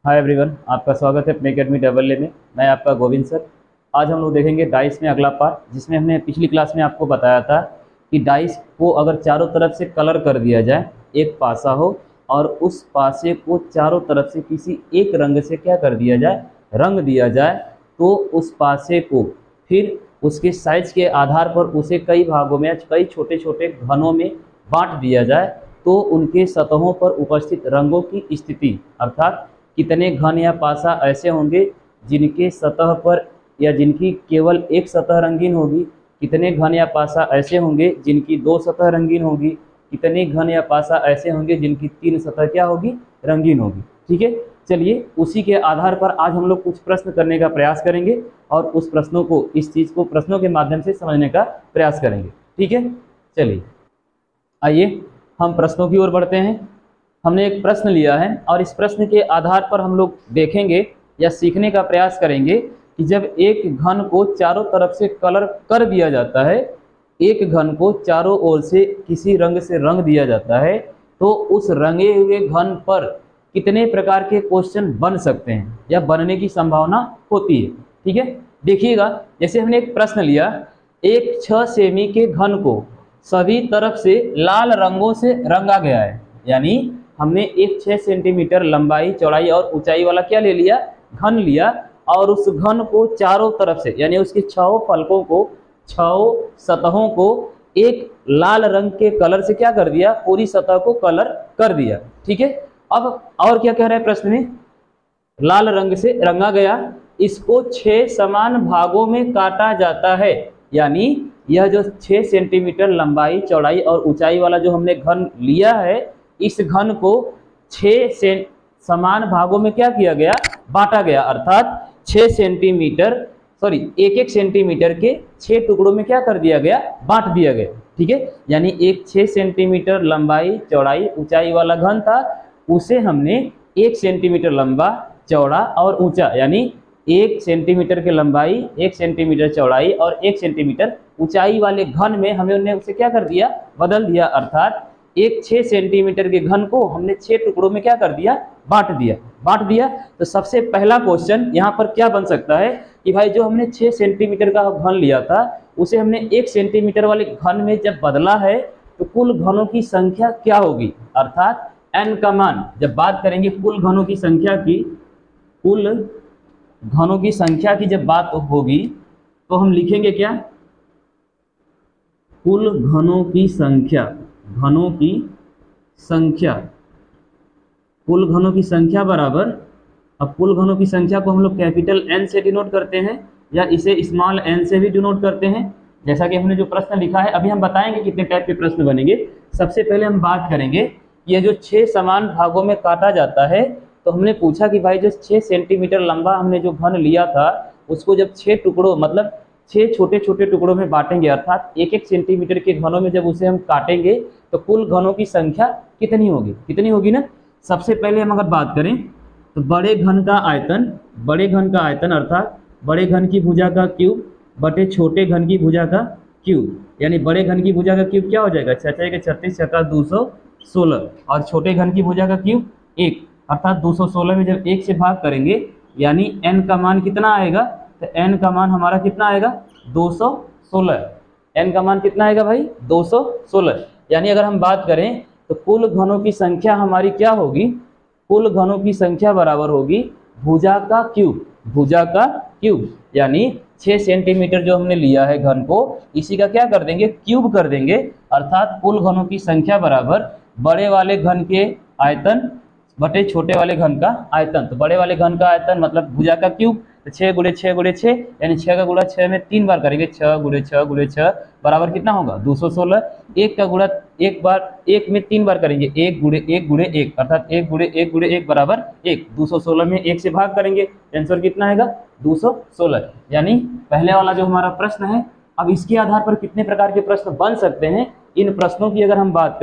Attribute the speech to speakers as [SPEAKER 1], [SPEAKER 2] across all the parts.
[SPEAKER 1] Hi everyone, आपका स्वागत है अपने अकेडमी डबल ए में। मैं आपका गोविंद सर। आज हम लोग देखेंगे डाइस में अगला पार्ट, जिसमें हमने पिछली क्लास में आपको बताया था कि डाइस को अगर चारों तरफ से कलर कर दिया जाए, एक पासा हो और उस पासे को चारों तरफ से किसी एक रंग से क्या कर दिया जाए, रंग दिया जाए, तो उस पासे को फिर उसके साइज के आधार पर उसे कई भागों में, कई छोटे छोटे घनों में बांट दिया जाए, तो उनके सतहों पर उपस्थित रंगों की स्थिति अर्थात कितने घन या पासा ऐसे होंगे जिनके सतह पर या जिनकी केवल एक सतह रंगीन होगी, कितने घन या पासा ऐसे होंगे जिनकी दो सतह रंगीन होगी, कितने घन या पासा ऐसे होंगे जिनकी तीन सतह क्या होगी, रंगीन होगी। ठीक है, चलिए उसी के आधार पर आज हम लोग कुछ प्रश्न करने का प्रयास करेंगे और उस प्रश्नों को, इस चीज़ को प्रश्नों के माध्यम से समझने का प्रयास करेंगे। ठीक है, चलिए आइए हम प्रश्नों की ओर बढ़ते हैं। हमने एक प्रश्न लिया है और इस प्रश्न के आधार पर हम लोग देखेंगे या सीखने का प्रयास करेंगे कि जब एक घन को चारों तरफ से कलर कर दिया जाता है, एक घन को चारों ओर से किसी रंग से रंग दिया जाता है, तो उस रंगे हुए घन पर कितने प्रकार के क्वेश्चन बन सकते हैं या बनने की संभावना होती है। ठीक है, देखिएगा, जैसे हमने एक प्रश्न लिया, एक 6 सेमी के घन को सभी तरफ से लाल रंगों से रंगा गया है, यानी हमने एक 6 सेंटीमीटर लंबाई, चौड़ाई और ऊंचाई वाला क्या ले लिया, घन लिया, और उस घन को चारों तरफ से यानी उसके 6 फलकों को, 6 सतहों को एक लाल रंग के कलर से क्या कर दिया, पूरी सतह को कलर कर दिया। ठीक है, अब और क्या कह रहा है प्रश्न में, लाल रंग से रंगा गया, इसको 6 समान भागों में काटा जाता है, यानी यह जो 6 सेंटीमीटर लंबाई, चौड़ाई और ऊंचाई वाला जो हमने घन लिया है, इस घन को 6 समान भागों में क्या किया गया, बांटा गया, अर्थात 6 सेंटीमीटर एक एक सेंटीमीटर के 6 टुकड़ों में क्या कर दिया गया, बांट दिया गया। ठीक है, यानी एक 6 सेंटीमीटर लंबाई, चौड़ाई, ऊंचाई वाला घन था, उसे हमने 1 सेंटीमीटर लंबा, चौड़ा और ऊंचा, यानी 1 सेंटीमीटर की लंबाई, 1 सेंटीमीटर चौड़ाई और 1 सेंटीमीटर ऊंचाई वाले घन में हमने उसे क्या कर दिया, बदल दिया, अर्थात एक 6 सेंटीमीटर के घन को हमने 6 टुकड़ों में क्या कर दिया, बांट दिया। तो सबसे पहला क्वेश्चन यहाँ पर क्या बन सकता है कि भाई जो हमने 6 सेंटीमीटर का घन लिया था, उसे हमने 1 सेंटीमीटर वाले घन में जब बदला है, तो कुल घनों की संख्या क्या होगी, अर्थात n का मान, जब बात करेंगे कुल घनों की संख्या की, कुल घनों की संख्या की जब बात होगी, तो हम लिखेंगे क्या, कुल घनों की संख्या, घनों की संख्या, कुल घनों की संख्या बराबर, अब कुल घनों की संख्या को हम लोग कैपिटल N से डिनोट करते हैं या इसे स्मॉल n से भी डिनोट करते हैं, जैसा कि हमने जो प्रश्न लिखा है। अभी हम बताएंगे कितने टाइप के प्रश्न बनेंगे। सबसे पहले हम बात करेंगे, ये जो 6 समान भागों में काटा जाता है, तो हमने पूछा कि भाई जो 6 सेंटीमीटर लंबा हमने जो घन लिया था, उसको जब 6 टुकड़ों मतलब 6 छोटे छोटे टुकड़ों में बांटेंगे, अर्थात 1-1 सेंटीमीटर के घनों में जब उसे हम काटेंगे, तो कुल घनों की संख्या कितनी होगी ना। सबसे पहले हम अगर बात करें तो बड़े घन का आयतन अर्थात बड़े घन की भुजा का क्यूब बटे छोटे घन की भुजा का क्यूब, यानी बड़े घन की भुजा का क्यूब क्या हो जाएगा, 6×6 = 36, 216, और छोटे घन की भुजा का क्यूब 1, अर्थात 216 में जब 1 से भाग करेंगे, यानी n का मान कितना आएगा, तो n का मान हमारा कितना आएगा, 216। n का मान कितना आएगा भाई, 216। यानी अगर हम बात करें तो कुल घनों की संख्या हमारी क्या होगी, कुल घनों की संख्या बराबर होगी भुजा का क्यूब, यानी 6 सेंटीमीटर जो हमने लिया है घन को, इसी का क्या कर देंगे, क्यूब कर देंगे, अर्थात कुल घनों की संख्या बराबर बड़े वाले घन के आयतन बटे छोटे वाले घन का आयतन। तो बड़े वाले घन का आयतन मतलब भुजा का क्यूब, तो 6×6×6 यानी 6 का गुणा 6 में 3 बार करेंगे, 6×6×6 बराबर कितना होगा, 216। 1 का गुणा एक बार 1 में 3 बार करेंगे, 1×1×1 अर्थात 1×1×1 बराबर 1, 216 में 1 से भाग करेंगे, आंसर कितना आएगा, 216। यानी पहले वाला जो हमारा प्रश्न है, अब इसके आधार पर कितने प्रकार के प्रश्न बन सकते हैं, इन प्रश्नों की अगर हम बात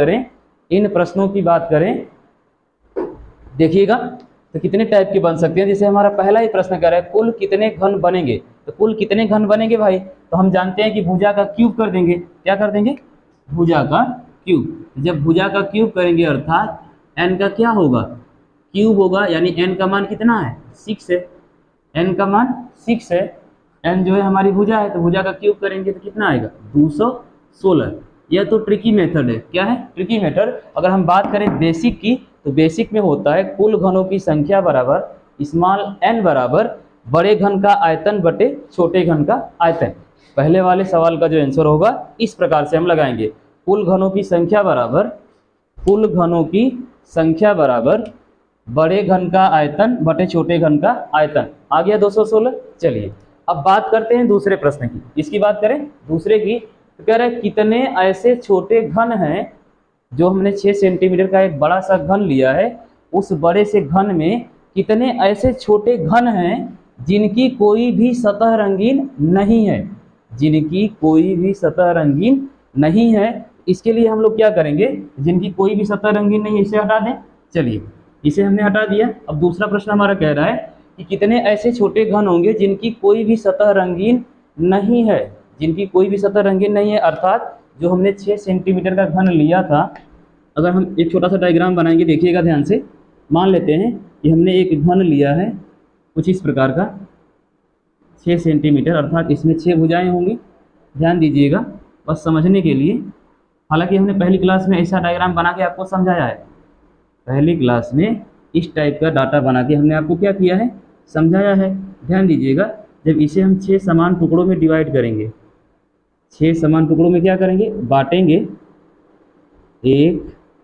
[SPEAKER 1] करें, देखिएगा तो कितने टाइप के बन सकते हैं। जैसे हमारा पहला ही प्रश्न कह रहा है कुल कितने घन बनेंगे, तो कुल कितने घन बनेंगे भाई, तो हम जानते हैं कि भुजा का क्यूब कर देंगे, क्या कर देंगे, भुजा का क्यूब। जब भुजा का क्यूब करेंगे अर्थात n का क्या होगा, क्यूब होगा, यानी n का मान कितना है 6 है, n का मान 6 है, n जो है हमारी भुजा है, तो भुजा का क्यूब करेंगे तो कितना आएगा 216। यह तो ट्रिकी मेथड है। क्या है ट्रिकी मेथड? अगर हम बात करें बेसिक की, तो बेसिक में होता है कुल घनों की संख्या बराबर स्मॉल n बराबर बड़े घन का आयतन बटे छोटे घन का आयतन। पहले वाले सवाल का जो आंसर होगा इस प्रकार से हम लगाएंगे, कुल घनों की संख्या बराबर, कुल घनों की संख्या बराबर बड़े घन का आयतन बटे छोटे घन का आयतन। आ गया 216। चलिए अब बात करते हैं दूसरे प्रश्न की। इसकी बात करें दूसरे की, तो कह रहे हैं कितने ऐसे छोटे घन हैं, जो हमने 6 सेंटीमीटर का एक बड़ा सा घन लिया है, उस बड़े से घन में कितने ऐसे छोटे घन हैं जिनकी कोई भी सतह रंगीन नहीं है, जिनकी कोई भी सतह रंगीन नहीं है। इसके लिए हम लोग क्या करेंगे, जिनकी कोई भी सतह रंगीन नहीं है इसे हटा दें। चलिए इसे हमने हटा दिया। अब दूसरा प्रश्न हमारा कह रहा है कि कितने ऐसे छोटे घन होंगे जिनकी कोई भी सतह रंगीन नहीं है, जिनकी कोई भी सतह रंगीन नहीं है, अर्थात जो हमने 6 सेंटीमीटर का घन लिया था। अगर हम एक छोटा सा डायग्राम बनाएंगे, देखिएगा ध्यान से। मान लेते हैं कि हमने एक घन लिया है कुछ इस प्रकार का 6 सेंटीमीटर, अर्थात इसमें 6 भुजाएं होंगी। ध्यान दीजिएगा बस समझने के लिए। हालांकि हमने पहली क्लास में ऐसा डायग्राम बना के आपको समझाया है, पहली क्लास में इस टाइप का डाटा बना के हमने आपको क्या किया है, समझाया है। ध्यान दीजिएगा, जब इसे हम 6 समान टुकड़ों में डिवाइड करेंगे, 6 समान टुकड़ों में क्या करेंगे, बांटेंगे। 1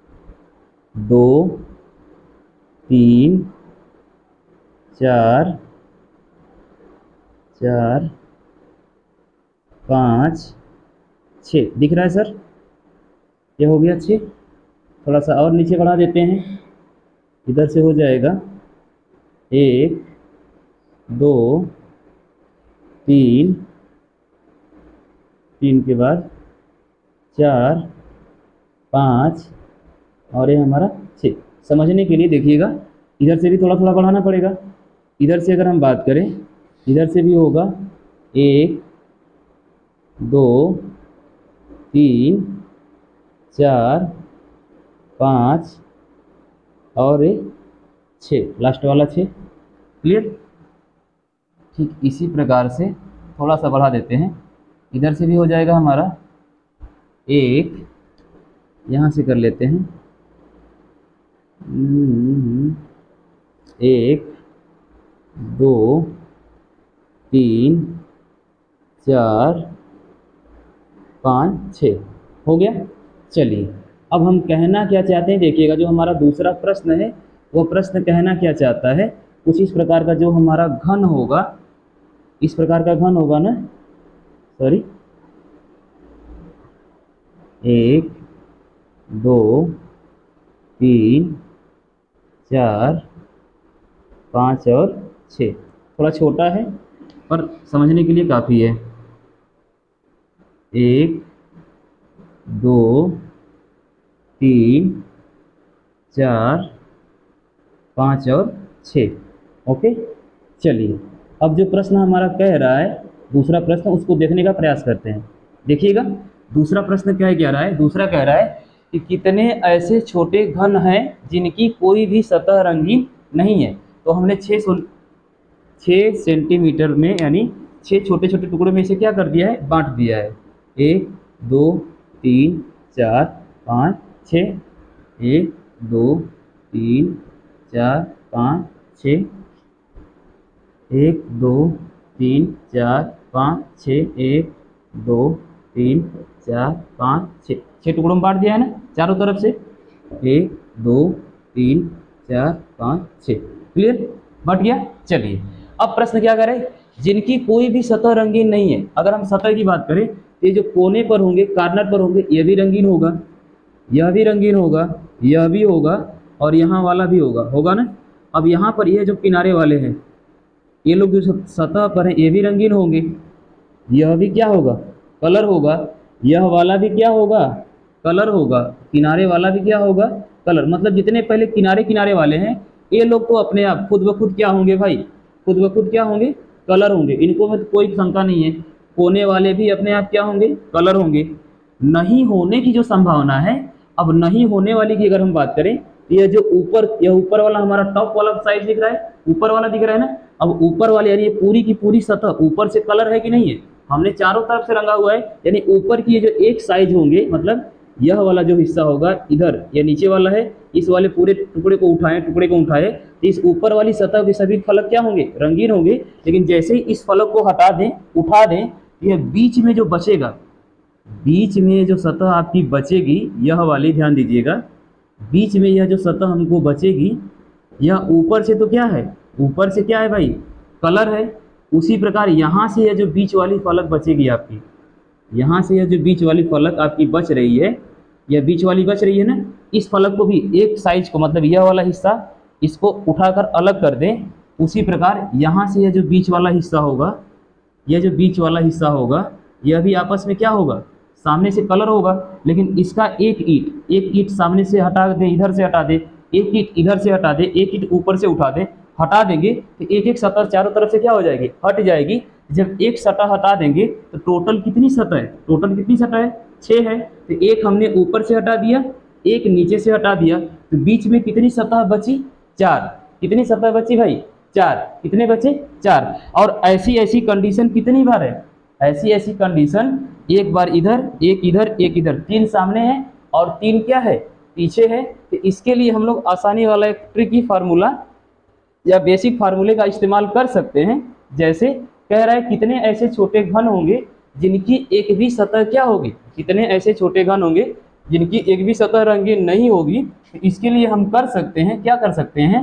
[SPEAKER 1] 2 3 4 4 5 6 दिख रहा है सर? ये हो गया 6। थोड़ा सा और नीचे बढ़ा देते हैं, इधर से हो जाएगा 1 2 3 3 के बाद 4 5 और ये हमारा 6। समझने के लिए देखिएगा, इधर से भी थोड़ा थोड़ा बढ़ाना पड़ेगा। इधर से अगर हम बात करें, इधर से भी होगा 1 2 3 4 5 और 6, लास्ट वाला 6। क्लियर? ठीक इसी प्रकार से थोड़ा सा बढ़ा देते हैं, इधर से भी हो जाएगा हमारा 1, यहाँ से कर लेते हैं 1 2 3 4 5 6 हो गया। चलिए अब हम कहना क्या चाहते हैं, देखिएगा जो हमारा दूसरा प्रश्न है वो प्रश्न कहना क्या चाहता है, कुछ इस प्रकार का जो हमारा घन होगा, इस प्रकार का घन होगा ना, सॉरी 1 2 3 4 5 और 6, थोड़ा छोटा है पर समझने के लिए काफ़ी है। 1 2 3 4 5 और 6। ओके चलिए अब जो प्रश्न हमारा कह रहा है, दूसरा प्रश्न, उसको देखने का प्रयास करते हैं। देखिएगा दूसरा प्रश्न क्या कह रहा है, दूसरा कह रहा है कि कितने ऐसे छोटे घन हैं जिनकी कोई भी सतह रंगीन नहीं है। तो हमने 6 सेंटीमीटर में यानी 6 छोटे छोटे टुकड़ों में इसे क्या कर दिया है, बांट दिया है। 1 2 3 4 5 6, 1 2 3 4 5 6, 1 2 3 4 5 6, 1 2 3 4 5 6, 6 टुकड़ों में बांट दिया है ना चारों तरफ से, 1 2 3 4 5 6। क्लियर? बट गया। चलिए अब प्रश्न क्या करें, जिनकी कोई भी सतह रंगीन नहीं है। अगर हम सतह की बात करें, ये जो कोने पर होंगे, कार्नर पर होंगे, ये भी रंगीन होगा, यह भी रंगीन होगा, यह भी होगा और यहाँ वाला भी होगा, होगा ना। अब यहाँ पर ये जो किनारे वाले हैं, ये लोग जो सतह पर हैं, ये भी रंगीन होंगे, यह भी क्या होगा, कलर होगा, यह वाला भी क्या होगा, कलर होगा, किनारे वाला भी क्या होगा, कलर। मतलब जितने पहले किनारे किनारे वाले हैं ये लोग तो अपने आप खुद ब खुद क्या होंगे भाई, खुद ब खुद क्या होंगे, कलर होंगे, इनको में तो कोई शंका नहीं है। कोने वाले भी अपने आप क्या होंगे, कलर होंगे। नहीं होने की जो संभावना है, अब नहीं होने वाली की अगर हम बात करें ये जो यह ऊपर वाला हमारा टॉप वाला साइज दिख रहा है, ऊपर वाला दिख रहा है ना। अब ऊपर वाले यानी ये पूरी की पूरी सतह ऊपर से कलर है कि नहीं है, हमने चारों तरफ से रंगा हुआ है, यानी ऊपर की ये जो एक साइज होंगे, मतलब यह वाला जो हिस्सा होगा इधर, ये नीचे वाला है, इस वाले पूरे टुकड़े को उठाए तो इस ऊपर वाली सतह के सभी फलक क्या होंगे, रंगीन होंगे। लेकिन जैसे ही इस फलक को हटा दें, उठा दें, यह बीच में जो बचेगा, बीच में जो सतह आपकी बचेगी, यह वाली ध्यान दीजिएगा, बीच में यह जो सतह हमको बचेगी, यह ऊपर से तो क्या है, ऊपर से क्या है भाई, कलर है। उसी प्रकार यहाँ से यह जो बीच वाली फलक बचेगी आपकी, यहाँ से यह जो बीच वाली फलक आपकी बच रही है, यह बीच वाली बच रही है ना, इस फलक को भी एक साइज को, मतलब यह वाला हिस्सा, इसको उठाकर अलग कर दें। उसी प्रकार यहाँ से यह जो बीच वाला हिस्सा होगा, यह जो बीच वाला हिस्सा होगा, यह भी आपस में क्या होगा, सामने से कलर होगा। लेकिन इसका एक ईंट सामने से हटा दें, इधर से हटा दें, एक ईंट इधर से हटा दें, एक ईंट ऊपर से उठा दें, हटा देंगे तो एक एक सतह चारों तरफ से क्या हो जाएगी, हट जाएगी। जब एक सतह हटा देंगे तो टोटल कितनी सतह है, टोटल कितनी सतह है, 6 है। तो एक हमने ऊपर से हटा दिया, एक नीचे से हटा दिया, तो बीच में कितनी सतह बची, 4। कितनी सतह बची भाई, 4। कितने बचे, 4। और ऐसी कंडीशन कितनी बार है, ऐसी कंडीशन एक बार इधर, एक इधर, एक इधर, 3 सामने है और 3 क्या है, पीछे है। तो इसके लिए हम लोग आसानी वाला एक ट्रिकी फार्मूला या बेसिक फार्मूले का इस्तेमाल कर सकते हैं। जैसे कह रहा है कितने ऐसे छोटे घन होंगे जिनकी एक भी सतह क्या होगी, कितने ऐसे छोटे घन होंगे जिनकी एक भी सतह रंगीन नहीं होगी। तो इसके लिए हम कर सकते हैं, क्या कर सकते हैं,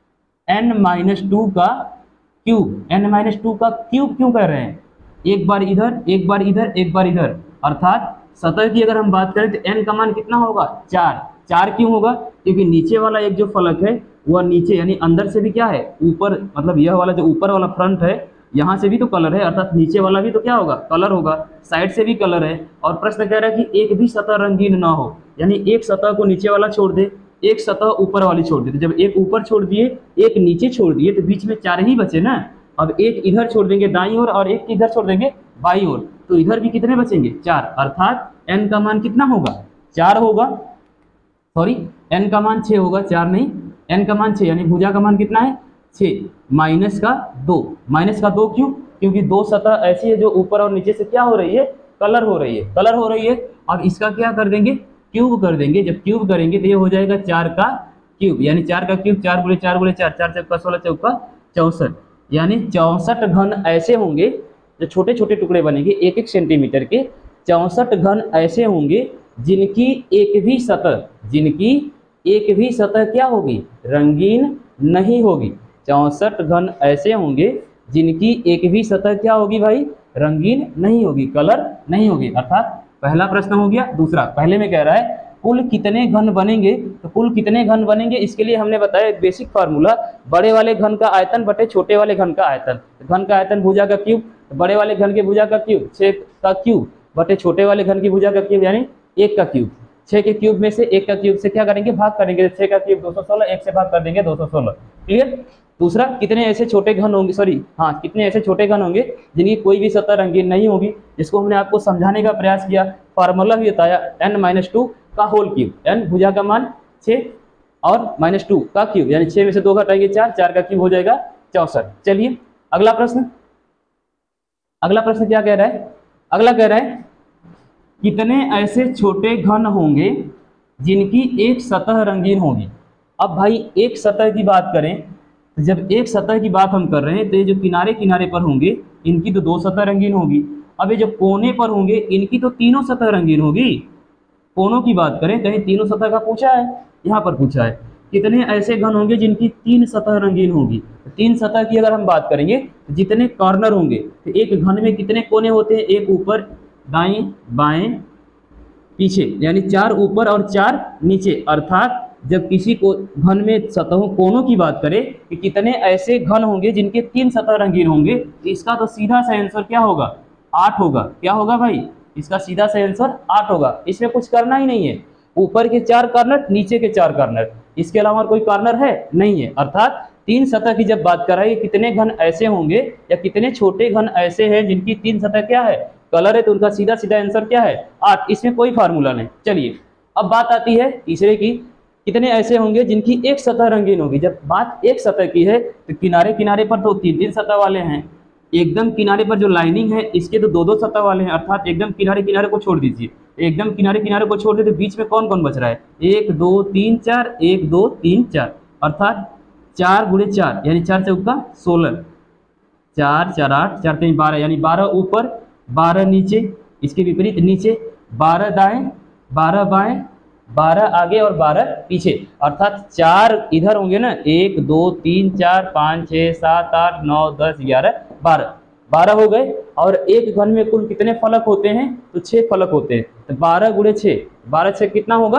[SPEAKER 1] n-2 का क्यूब। n-2 का क्यूब क्यों कर रहे हैं, एक बार इधर, एक बार इधर, एक बार इधर, अर्थात सतह की अगर हम बात करें तो n का मान कितना होगा, 4। 4 क्यों होगा, क्योंकि नीचे वाला एक जो फलक है वह नीचे यानी अंदर से भी क्या है, ऊपर, मतलब यह वाला जो ऊपर वाला फ्रंट है यहाँ से भी तो कलर है, अर्थात नीचे वाला भी तो क्या होगा, कलर होगा, साइड से भी कलर है। और प्रश्न कह रहा है कि एक भी सतह रंगीन ना हो, यानी एक सतह को नीचे वाला छोड़ दे, एक सतह ऊपर वाली छोड़ दे। तो जब एक ऊपर छोड़ दिए, एक नीचे छोड़ दिए, तो बीच में 4 ही बचे ना। अब एक इधर छोड़ देंगे दाईं ओर और एक इधर छोड़ देंगे बाईं ओर, तो इधर भी कितने बचेंगे, 4। अर्थात n का मान कितना होगा, 4 होगा, सॉरी n का मान 6 होगा, 4 नहीं, n का मान 6, यानी भुजा का मान कितना है, 6 माइनस का 2। माइनस का 2 क्यों, क्योंकि दो सतह ऐसी है जो ऊपर और नीचे से क्या हो रही है, कलर हो रही है, कलर हो रही है। अब इसका क्या कर देंगे, क्यूब कर देंगे। जब क्यूब करेंगे तो ये हो जाएगा 4 का क्यूब, यानी 4 का क्यूब 4 गुणे 4 गुणे 4, 4 चौका 16, चौका 64, यानी 64 घन ऐसे होंगे जो छोटे छोटे टुकड़े बनेंगे 1-1 सेंटीमीटर के। 64 घन ऐसे होंगे जिनकी एक भी सतह क्या होगी, रंगीन नहीं होगी। 64 घन ऐसे होंगे जिनकी एक भी सतह क्या होगी भाई, रंगीन नहीं होगी, कलर नहीं होगी। अर्थात पहला प्रश्न हो गया। दूसरा, पहले में कह रहा है कुल कितने घन बनेंगे, तो कुल कितने घन बनेंगे इसके लिए हमने बताया एक बेसिक फार्मूला, बड़े वाले घन का आयतन बटे छोटे वाले घन का आयतन। घन का आयतन भुजा का क्यूब, बड़े वाले घन के भुजा का क्यूब 6 का क्यूब बटे छोटे वाले घन की भुजा का क्यूब, यानी 1 का क्यूब। 6 के क्यूब में से 1 का क्यूब से क्या करेंगे, भाग करेंगे, 6 का क्यूब 216, 1 से भाग कर देंगे 216। क्लियर। दूसरा, कितने ऐसे छोटे घन होंगे, कितने ऐसे छोटे घन होंगे जिनकी कोई भी सतह रंगीन नहीं होगी, जिसको हमने आपको समझाने का प्रयास किया, फार्मूला भी बताया n-2 का होल क्यूब। n भुजा का मान 6 और -2 का क्यूब, यानी 6 में से 2 घटाएंगे 4, 4 का क्यूब हो जाएगा 64। चलिए अगला प्रश्न क्या कह रहा है, अगला कह रहा है कितने ऐसे छोटे घन होंगे जिनकी एक सतह रंगीन होगी। अब भाई एक सतह की बात करें, जब एक सतह की बात हम कर रहे हैं तो ये जो किनारे किनारे पर होंगे इनकी तो 2 सतह रंगीन होगी। अब ये जो कोने पर होंगे इनकी तो तीनों सतह रंगीन होगी। कोनों की बात करें, कहीं तीनों सतह का पूछा है, यहाँ पर पूछा है कितने ऐसे घन होंगे जिनकी 3 सतह रंगीन होगी। 3 सतह की अगर हम बात करेंगे तो जितने कॉर्नर होंगे, तो एक घन में कितने कोने होते हैं, एक ऊपर, दाएं, बाएं, पीछे, यानी 4 ऊपर और 4 नीचे। अर्थात जब किसी को घन में सतहों कोनों की बात करें कि कितने ऐसे घन होंगे जिनके 3 सतह रंगीन होंगे, तो इसका तो सीधा सा आंसर क्या होगा, 8 होगा। क्या होगा भाई, इसका सीधा सा आंसर 8 होगा। इसमें कुछ करना ही नहीं है, ऊपर के 4 कॉर्नर, नीचे के 4 कॉर्नर, इसके अलावा कोई कॉर्नर है नहीं है। अर्थात 3 सतह की जब बात कर रहा है, कितने घन ऐसे होंगे या कितने छोटे घन ऐसे हैं जिनकी 3 सतह क्या है, कलर है, तो उनका सीधा सीधा आंसर क्या है, 8। इसमें कोई फार्मूला नहीं। चलिए अब बात आती है तीसरे की, कितने ऐसे होंगे जिनकी एक सतह रंगीन होगी। जब बात एक सतह की है तो किनारे किनारे पर तो तीन तीन सतह वाले हैं, एकदम किनारे पर जो लाइनिंग है इसके तो दो दो सतह वाले हैं, अर्थात एकदम किनारे किनारे को छोड़ दीजिए, एकदम किनारे किनारे को छोड़ दे तो बीच में कौन कौन बच रहा है, एक दो तीन चार, एक दो तीन चार, अर्थात 4 × 4 यानी 4 × 4 = 16, 4 4 8 4 3 12 यानी 12 ऊपर 12 नीचे, इसके विपरीत नीचे 12 दाएं 12 बाएं 12 आगे और 12 पीछे, अर्थात 4 इधर होंगे ना, 1 2 3 4 5 6 7 8 9 10 11 12, 12 हो गए। और एक घन में कुल कितने फलक होते हैं, तो 6 फलक होते हैं, तो 12 × 6, 12 6 कितना होगा,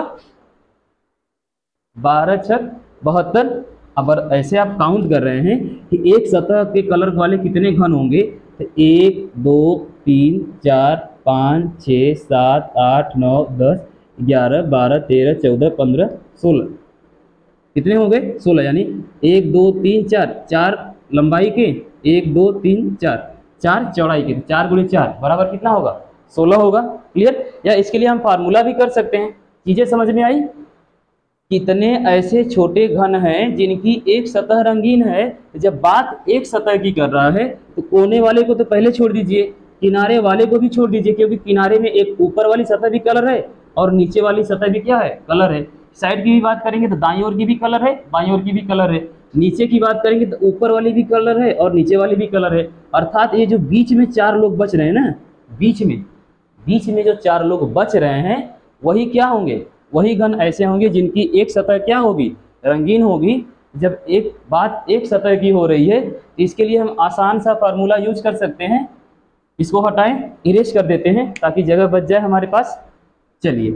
[SPEAKER 1] 12 6 72। अब ऐसे आप काउंट कर रहे हैं कि एक सतह के कलर वाले कितने घन होंगे, तो 1 2 3 4 5 6 7 8 9 10 11 12 13 14 15 16, कितने हो गए 16, यानी 1 2 3 4, 4 लंबाई के, 1 2 3 4, 4 चौड़ाई के, 4 × 4 बराबर कितना होगा 16 होगा। क्लियर। या इसके लिए हम फार्मूला भी कर सकते हैं, चीजें समझ में आई। कितने ऐसे छोटे घन हैं जिनकी एक सतह रंगीन है, जब बात एक सतह की कर रहा है तो कोने वाले को तो पहले छोड़ दीजिए, किनारे वाले को भी छोड़ दीजिए, क्योंकि किनारे में एक ऊपर वाली सतह भी कलर है और नीचे वाली सतह भी क्या है, कलर है। साइड की भी बात करेंगे तो दाईं ओर की भी कलर है, बाईं ओर की भी कलर है। नीचे की बात करेंगे तो ऊपर वाली भी कलर है और नीचे वाली भी कलर है, अर्थात ये जो बीच में 4 लोग बच रहे हैं ना, बीच में जो 4 लोग बच रहे हैं वही क्या होंगे, वही घन ऐसे होंगे जिनकी एक सतह क्या होगी, रंगीन होगी। जब एक बात एक सतह की हो रही है तो इसके लिए हम आसान सा फार्मूला यूज कर सकते हैं, इसको हटाएं, इरेज कर देते हैं ताकि जगह बच जाए हमारे पास। चलिए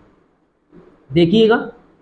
[SPEAKER 1] देखिएगा,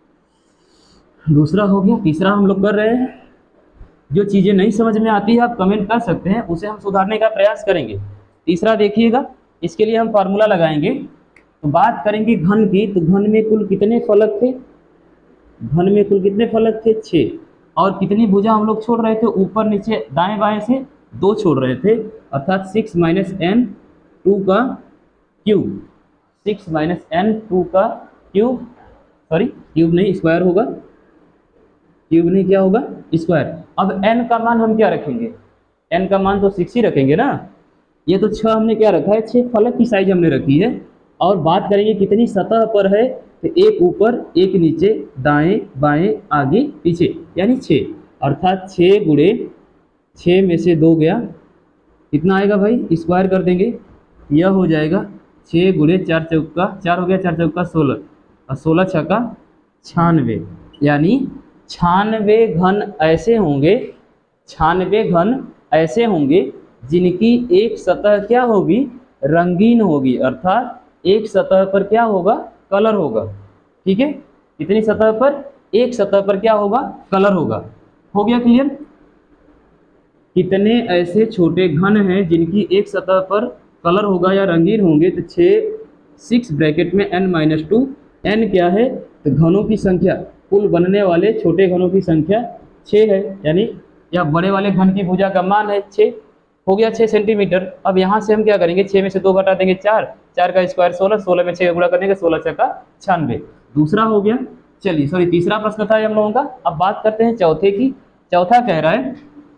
[SPEAKER 1] दूसरा हो गया, तीसरा हम लोग कर रहे हैं। जो चीज़ें नहीं समझ में आती है आप कमेंट कर सकते हैं, उसे हम सुधारने का प्रयास करेंगे। तीसरा देखिएगा, इसके लिए हम फार्मूला लगाएंगे। तो बात करेंगे घन की, तो घन में कुल कितने फलक थे, घन में कुल कितने फलक थे 6, और कितनी भुजा हम लोग छोड़ रहे थे, ऊपर नीचे दाएं बाएं से 2 छोड़ रहे थे, अर्थात 6 - n 2 का क्यूब, 6 - n 2 का क्यूब, सॉरी क्यूब नहीं स्क्वायर होगा, क्यूब नहीं क्या होगा स्क्वायर। अब n का मान हम क्या रखेंगे, n का मान तो 6 ही रखेंगे ना, ये तो 6 हमने क्या रखा है, 6 फलक की साइज हमने रखी है। और बात करेंगे कितनी सतह पर है, तो एक ऊपर एक नीचे दाएं बाएं आगे पीछे यानी 6, अर्थात 6 × 6 में से 2 गया, कितना आएगा भाई, स्क्वायर कर देंगे, यह हो जाएगा 6 × 4 चौका 4 हो गया, 4 चौका 16 और 16 छक्का 96, यानी 96 घन ऐसे होंगे, 96 घन ऐसे होंगे जिनकी एक सतह क्या होगी, रंगीन होगी, अर्थात एक सतह पर क्या होगा, कलर होगा। ठीक है, कितनी सतह पर, एक सतह पर क्या होगा, कलर होगा। हो गया क्लियर। कितने ऐसे छोटे घन हैं जिनकी एक सतह पर कलर होगा या रंगीन होंगे, तो 6 ब्रैकेट में n - 2, n क्या है, तो घनों की संख्या, कुल बनने वाले छोटे घनों की संख्या 6 है, यानी या बड़े वाले घन की भुजा का मान है 6, हो गया 6 सेंटीमीटर। अब यहाँ से हम क्या करेंगे, 6 में से 2 घटा देंगे 4, 4 का स्क्वायर 16, 16 में 6 गुणा करने के 16 छक्का 96, दूसरा हो गया। चलिए सॉरी तीसरा प्रश्न था हम लोगों का। अब बात करते हैं चौथे की। चौथा कह रहा है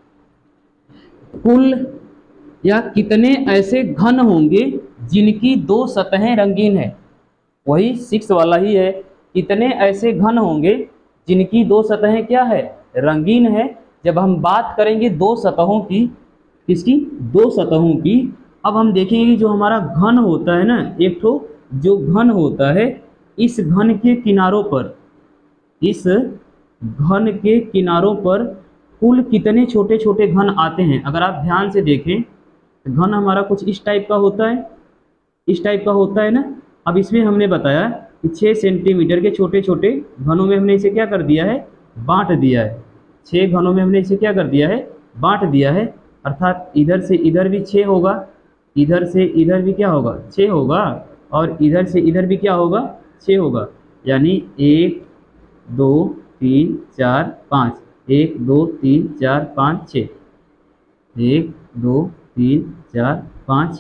[SPEAKER 1] कुल या कितने ऐसे घन होंगे जिनकी 2 सतहें रंगीन है, वही 6 वाला ही है, कितने ऐसे घन होंगे जिनकी 2 सतहें क्या है, रंगीन है। जब हम बात करेंगे 2 सतहों की, किसकी, 2 सतहों की, अब हम देखेंगे कि जो हमारा घन होता है ना, एक तो जो घन होता है, इस घन के किनारों पर, इस घन के किनारों पर कुल कितने छोटे छोटे घन आते हैं। अगर आप ध्यान से देखें तो घन हमारा कुछ इस टाइप का होता है, इस टाइप का होता है ना। अब इसमें हमने बताया कि 6 सेंटीमीटर के छोटे छोटे घनों में हमने इसे क्या कर दिया है, बांट दिया है। 6 घनों में हमने इसे क्या कर दिया है, बांट दिया है, अर्थात इधर से इधर भी 6 होगा, इधर से इधर भी क्या होगा 6 होगा, और इधर से इधर भी क्या होगा 6 होगा, यानी 1 2 3 4 5, 1 2 3 4 5 6, 1 2 3 4 5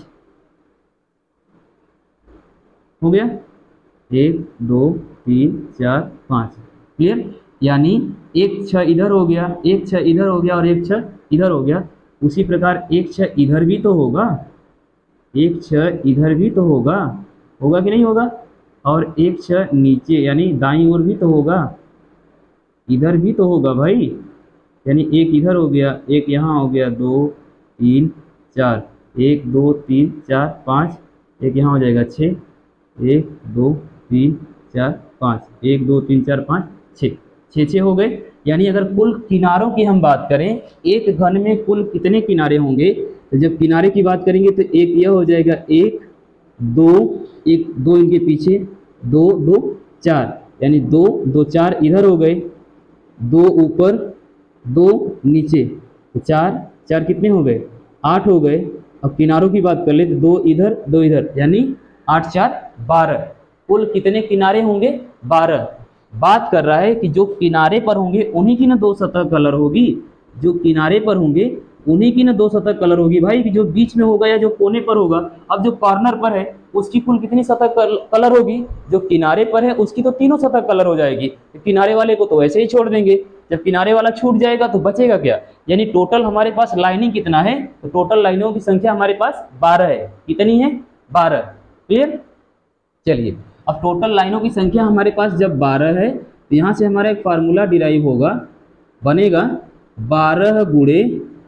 [SPEAKER 1] हो गया, 1 2 3 4 5, क्लियर, यानी एक 6 इधर हो गया, एक 6 इधर हो गया और एक 6 इधर हो गया। उसी प्रकार एक 6 इधर भी तो होगा, एक 6 इधर भी तो होगा, होगा कि नहीं होगा, और एक 6 नीचे यानी दाईं ओर भी तो होगा, इधर भी तो होगा भाई। यानी एक इधर हो गया, एक यहाँ हो गया, 2 3 4, 1 2 3 4 5, एक यहाँ हो जाएगा 6, 1 2 3 4 5, 1 2 3 4 5 6, 6 हो गए। यानी अगर कुल किनारों की हम बात करें, एक घन में कुल कितने किनारे होंगे, तो जब किनारे की बात करेंगे तो एक यह हो जाएगा, 1 2, एक 2 इनके पीछे, 2 2 4, यानी 2 2 4 इधर हो गए, 2 ऊपर 2 नीचे, तो 4 4 कितने हो गए, 8 हो गए। अब किनारों की बात कर ले तो 2 इधर 2 इधर, यानी 8 4 12। कुल कितने किनारे होंगे, 12। बात कर रहा है कि जो किनारे पर होंगे उन्हीं की ना दो सतह कलर होगी, जो किनारे पर होंगे उन्हीं की ना दो सतह कलर होगी भाई, कि जो बीच में होगा या जो कोने पर होगा। अब जो कॉर्नर पर है उसकी कुल कितनी सतह कलर होगी, जो किनारे पर है उसकी तो तीनों सतह कलर हो जाएगी। तो किनारे वाले को तो ऐसे ही छोड़ देंगे, जब किनारे वाला छूट जाएगा तो बचेगा क्या, यानी टोटल हमारे पास लाइनिंग कितना है, तो टोटल लाइनों की संख्या हमारे पास 12 है। कितनी है, 12। क्लियर, चलिए अब टोटल लाइनों की संख्या हमारे पास जब 12 है तो यहाँ से हमारा एक फार्मूला डिराइव होगा, बनेगा 12 गुणे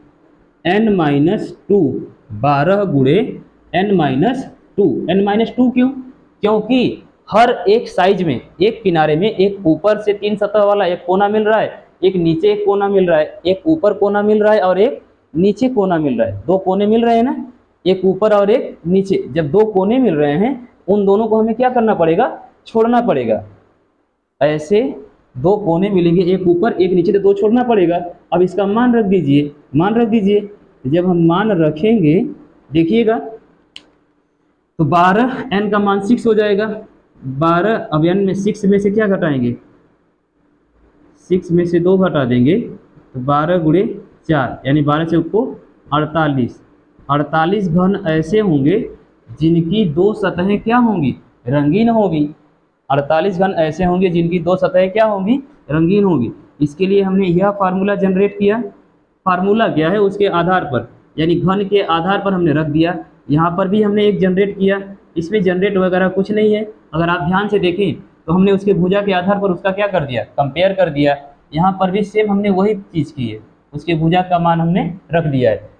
[SPEAKER 1] n-2, 12 गुणे n-2। n-2 क्यों, क्योंकि हर एक साइज में, एक किनारे में एक ऊपर से 3 सतह वाला एक कोना मिल रहा है, एक नीचे एक कोना मिल रहा है, एक ऊपर कोना मिल रहा है और एक नीचे कोना मिल रहा है। 2 कोने मिल रहे हैं ना, एक ऊपर और एक नीचे। जब 2 कोने मिल रहे हैं उन दोनों को हमें क्या करना पड़ेगा, छोड़ना पड़ेगा। ऐसे 2 कोने मिलेंगे, एक ऊपर एक नीचे, तो 2 छोड़ना पड़ेगा। अब इसका मान रख दीजिए, मान रख दीजिए। जब हम मान रखेंगे देखिएगा तो 12 n का मान 6 हो जाएगा। 12 अब n में 6 में से क्या घटाएंगे, 6 में से 2 घटा देंगे तो 12 गुणे 4, यानी 12 चौको 48। 48 घन ऐसे होंगे जिनकी 2 सतहें क्या होंगी, रंगीन होगी। 48 घन ऐसे होंगे जिनकी 2 सतहें क्या होंगी, रंगीन होगी। इसके लिए हमने यह फार्मूला जनरेट किया। फार्मूला क्या है, उसके आधार पर, यानी घन के आधार पर हमने रख दिया। यहाँ पर भी हमने एक जनरेट किया, इसमें जनरेट वगैरह कुछ नहीं है। अगर आप ध्यान से देखें तो हमने उसके भुजा के आधार पर उसका क्या कर दिया, कंपेयर कर दिया। यहाँ पर भी सेम हमने वही चीज़ की है, उसके भुजा का मान हमने रख दिया है।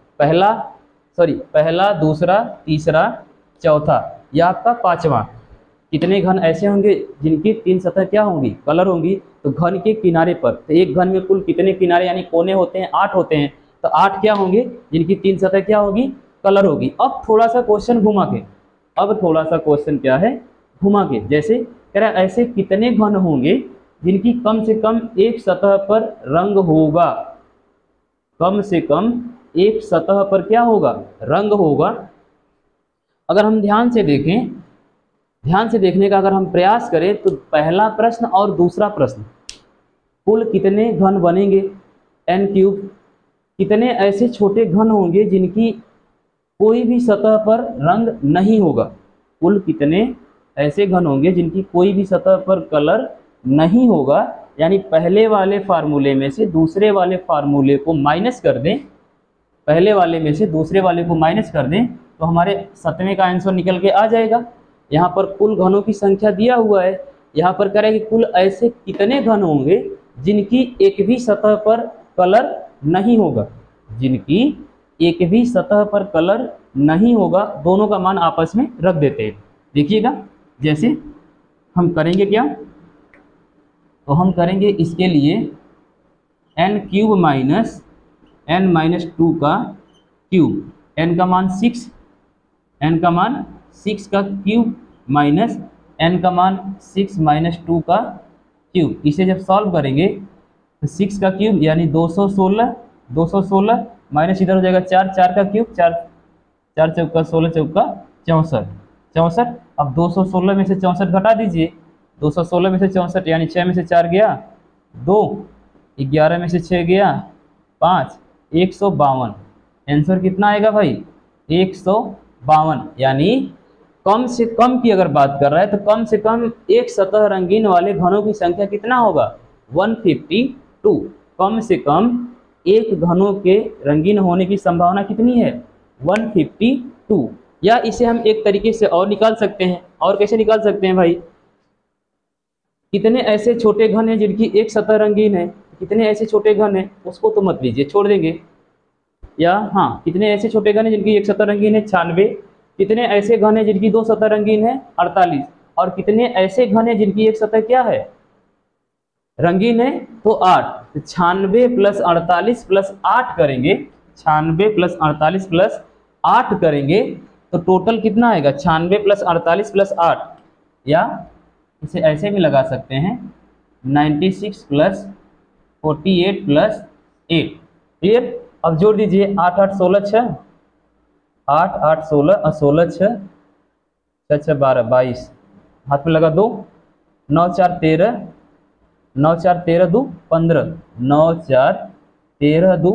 [SPEAKER 1] पहला, दूसरा, तीसरा, चौथा, यह आपका 5वां। कितने घन ऐसे होंगे जिनकी 3 सतह क्या होंगी, कलर होंगी। तो घन के किनारे पर, तो एक घन में कुल कितने किनारे यानी कोने होते हैं, 8 होते हैं। तो 8 क्या होंगे जिनकी 3 सतह क्या होगी, कलर होगी। अब थोड़ा सा क्वेश्चन घुमा के, अब थोड़ा सा क्वेश्चन क्या है, घुमा के, जैसे कह रहा है ऐसे कितने घन होंगे जिनकी कम से कम एक सतह पर रंग होगा, कम से कम एक सतह पर क्या होगा, रंग होगा। अगर हम ध्यान से देखें, ध्यान से देखने का अगर हम प्रयास करें तो पहला प्रश्न और दूसरा प्रश्न, कुल कितने घन बनेंगे, n3। कितने ऐसे छोटे घन होंगे जिनकी कोई भी सतह पर रंग नहीं होगा, कुल कितने ऐसे घन होंगे जिनकी कोई भी सतह पर कलर नहीं होगा। यानी पहले वाले फार्मूले में से दूसरे वाले फार्मूले को माइनस कर दें, पहले वाले में से दूसरे वाले को माइनस कर दें तो हमारे 7वें का आंसर निकल के आ जाएगा। यहाँ पर कुल घनों की संख्या दिया हुआ है, यहाँ पर कह रहे हैं कि कुल ऐसे कितने घन होंगे जिनकी एक भी सतह पर कलर नहीं होगा, जिनकी एक भी सतह पर कलर नहीं होगा। दोनों का मान आपस में रख देते हैं। देखिएगा जैसे हम करेंगे क्या, तो हम करेंगे इसके लिए n³ माइनस n-2 का क्यूब, n का मान 6, n का मान 6 का क्यूब माइनस n का मान 6 माइनस 2 का क्यूब। इसे जब सॉल्व करेंगे तो 6 का क्यूब यानी 216, 216 माइनस इधर हो जाएगा 4, 4 का क्यूब, 4 4 चौका 16 चौका 64, 64। अब 216 में से 64 घटा दीजिए, 216 में से 64 यानी 6 में से 4 गया 2, 11 में से 6 गया 5, 152। आंसर कितना आएगा भाई, 152। यानी कम से कम की अगर बात कर रहा है तो कम से कम एक सतह रंगीन वाले घनों की संख्या कितना होगा, 152। कम से कम एक घनों के रंगीन होने की संभावना कितनी है? 152। या इसे हम एक तरीके से और निकाल सकते हैं। और कैसे निकाल सकते हैं भाई? कितने ऐसे छोटे घन हैं जिनकी एक सतह रंगीन है? कितने ऐसे छोटे घन हैं उसको तो मत लीजिए, छोड़ देंगे। या हाँ, कितने ऐसे छोटे घन हैं जिनकी एक सतह रंगीन है? 96। कितने ऐसे घन हैं जिनकी दो सतह रंगीन है? 48। और कितने ऐसे घन हैं जिनकी एक सतह क्या है? रंगीन है? तो 8। तो 96 प्लस 48 प्लस 8 करेंगे, 96 प्लस 48 प्लस 8 करेंगे तो टोटल कितना आएगा? 96 प्लस 48 प्लस 8। या इसे ऐसे भी लगा सकते हैं, 96 प्लस 48 प्लस 8। क्लियर? अब जोड़ दीजिए, 8 8 16 6, 8 8 16 और 16 6 6 6 12 22, हाथ में लगा 2, 9 4 13, 9 4 13 2 15, 9 4 13 2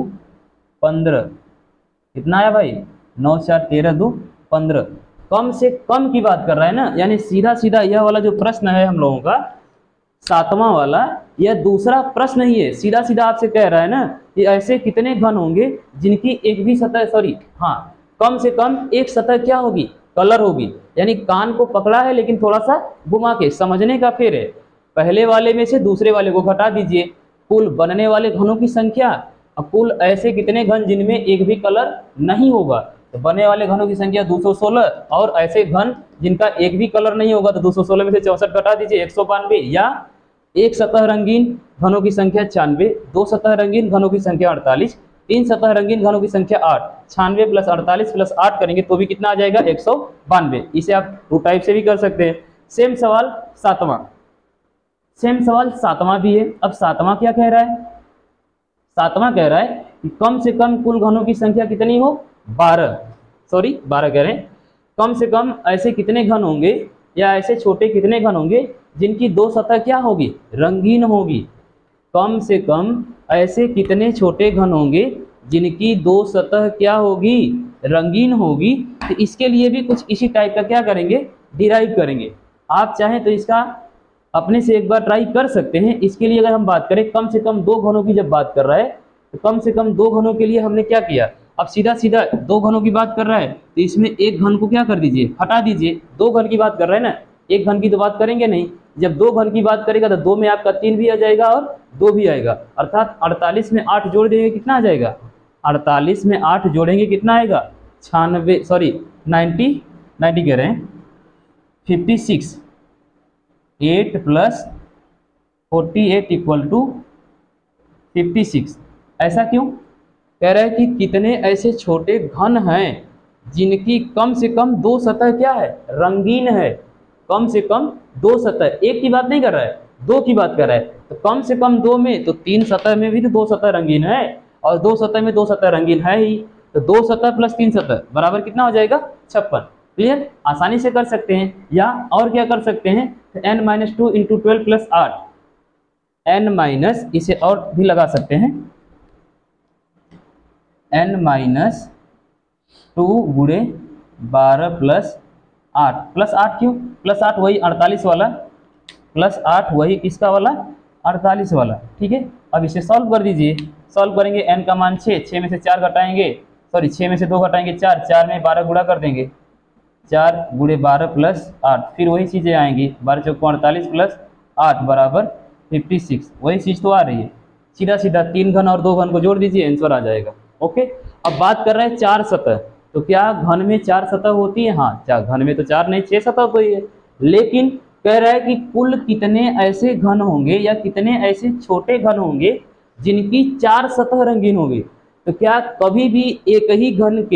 [SPEAKER 1] 15। कितना आया भाई? 9 4 13 2 15। कम से कम की बात कर रहा है ना, यानी सीधा सीधा यह वाला जो प्रश्न है हम लोगों का 7वां वाला, यह दूसरा प्रश्न ही है। सीधा सीधा आपसे कह रहा है ना कि ऐसे कितने घन होंगे जिनकी एक भी सतह, सॉरी हाँ, कम से कम एक सतह क्या होगी? कलर होगी। यानी कान को पकड़ा है लेकिन थोड़ा सा घुमा के समझने का फेर है। पहले वाले में से दूसरे वाले को घटा दीजिए, कुल बनने वाले घनों की संख्या और कुल ऐसे कितने घन जिनमें एक भी कलर नहीं होगा, तो बनने वाले घनों की संख्या 216, और ऐसे घन जिनका एक भी कलर नहीं होगा तो 216 में से 64 घटा दीजिए, 192। या एक सतह रंगीन घनों की संख्या 96, दो सतह रंगीन घनों की संख्या 48, तीन सतह रंगीन घनों की संख्या 8। 96 प्लस 48 प्लस 8 करेंगे तो भी कितना आ जाएगा? 192। इसे आप रूट टाइप से भी कर सकते हैं। सेम सवाल 7वां, सेम सवाल 7वां भी है। अब 7वां क्या कह रहा है? 7वां कह रहा है कि कम से कम कुल घनों की संख्या कितनी हो? 12, सॉरी 12 कह रहे हैं। कम से कम ऐसे कितने घन होंगे या ऐसे छोटे कितने घन होंगे जिनकी दो सतह क्या होगी? रंगीन होगी। कम से कम ऐसे कितने छोटे घन होंगे जिनकी दो सतह क्या होगी? रंगीन होगी। तो इसके लिए भी कुछ इसी टाइप का क्या करेंगे? डिराइव करेंगे। आप चाहें तो इसका अपने से एक बार ट्राई कर सकते हैं। इसके लिए अगर हम बात करें, कम से कम दो घनों की जब बात कर रहा है तो कम से कम दो घनों के लिए हमने क्या किया? अब सीधा सीधा दो घनों की बात कर रहा है तो इसमें एक घन को क्या कर दीजिए? हटा दीजिए। दो घन की बात कर रहा है ना, एक घन की तो बात करेंगे नहीं। जब दो घन की बात करेगा तो दो में आपका 3 भी आ जाएगा और 2 भी आएगा, अर्थात 48 में 8 जोड़ देंगे कितना आ जाएगा? 48 में 8 जोड़ेंगे कितना आएगा? 96, सॉरी 90 कह रहे हैं, 56। 8 प्लस 48 इक्वल टू 56। ऐसा क्यों? कह रहा है कि कितने ऐसे छोटे घन हैं जिनकी कम से कम दो सतह क्या है? रंगीन है। कम से कम दो सतह, एक की बात नहीं कर रहा है, दो की बात कर रहा है। तो कम से कम दो में तो 3 सतह में भी तो दो सतह रंगीन है, और दो सतह में दो सतह रंगीन है ही। तो दो सतह प्लस 3 सतह बराबर कितना हो जाएगा? 56। क्लियर? आसानी से कर सकते हैं। या और क्या कर सकते हैं? तो n-2 into 12 plus 8, n minus, इसे और भी लगा सकते हैं, n-2 गुणे 12 प्लस 8, प्लस 8 क्यों? प्लस 8 वही 48 वाला, प्लस 8 वही किसका वाला? 48 वाला। ठीक है, अब इसे सॉल्व कर दीजिए। सॉल्व करेंगे, n का मान 6, 6 में से 4 घटाएंगे, सॉरी 6 में से 2 घटाएंगे 4, 4 में 12 गुणा कर देंगे, 4 गुणे 12 प्लस 8, फिर वही चीज़ें आएंगी, 12 चौको 48 प्लस 8 बराबर 56। वही चीज़ तो आ रही है। सीधा सीधा 3 घन और 2 घन को जोड़ दीजिए, आंसर आ जाएगा। ओके, अब बात कर रहे हैं 4 सतह। तो क्या घन में 4 सतह होती है? हाँ, घन में तो 4 नहीं 6 सतह तो ही है, लेकिन कह रहा है कि कुल कितने ऐसे घन होंगे या कितने ऐसे छोटे घन होंगे जिनकी 4 सतह रंगीन होगी। तो क्या कभी भी एक ही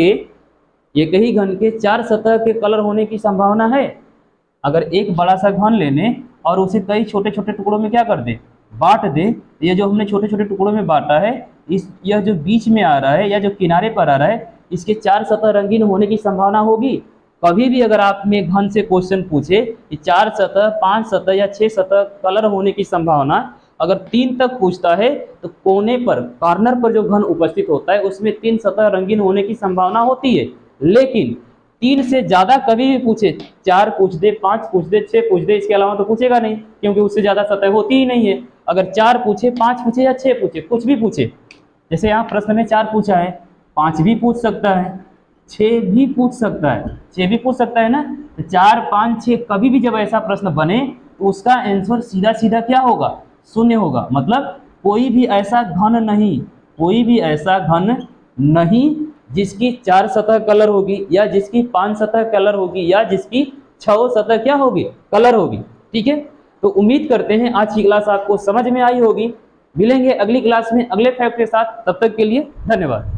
[SPEAKER 1] घन के 4 सतह के कलर होने की संभावना है? अगर एक बड़ा सा घन लेने और उसे कई छोटे छोटे टुकड़ों में क्या कर दे? बांट दे। ये जो हमने छोटे छोटे टुकड़ों में बांटा है, यह जो बीच में आ रहा है या जो किनारे पर आ रहा है, इसके 4 सतह रंगीन होने की संभावना होगी? कभी भी अगर आप में घन से क्वेश्चन पूछे कि 4 सतह, 5 सतह या 6 सतह कलर होने की संभावना, अगर 3 तक पूछता है तो कोने पर, कॉर्नर पर जो घन उपस्थित होता है उसमें 3 सतह रंगीन होने की संभावना होती है। लेकिन 3 से ज़्यादा कभी भी पूछे, 4 पूछ दे, 5 पूछ दे, 6 पूछ दे, इसके अलावा तो पूछेगा नहीं, क्योंकि उससे ज़्यादा सतह होती ही नहीं है। अगर 4 पूछे, 5 पूछे या 6 पूछे, कुछ भी पूछे, जैसे यहाँ प्रश्न में 4 पूछा है, 5 भी पूछ सकता है, 6 भी पूछ सकता है, 6 भी पूछ सकता है ना। तो 4, 5, 6 कभी भी जब ऐसा प्रश्न बने तो उसका आंसर सीधा सीधा क्या होगा? शून्य होगा। मतलब कोई भी ऐसा घन नहीं, कोई भी ऐसा घन नहीं जिसकी 4 सतह कलर होगी, या जिसकी 5 सतह कलर होगी, या जिसकी 6 सतह क्या होगी? कलर होगी। ठीक है, तो उम्मीद करते हैं आज की क्लास आपको समझ में आई होगी। मिलेंगे अगली क्लास में अगले फैक्ट के साथ, तब तक के लिए धन्यवाद।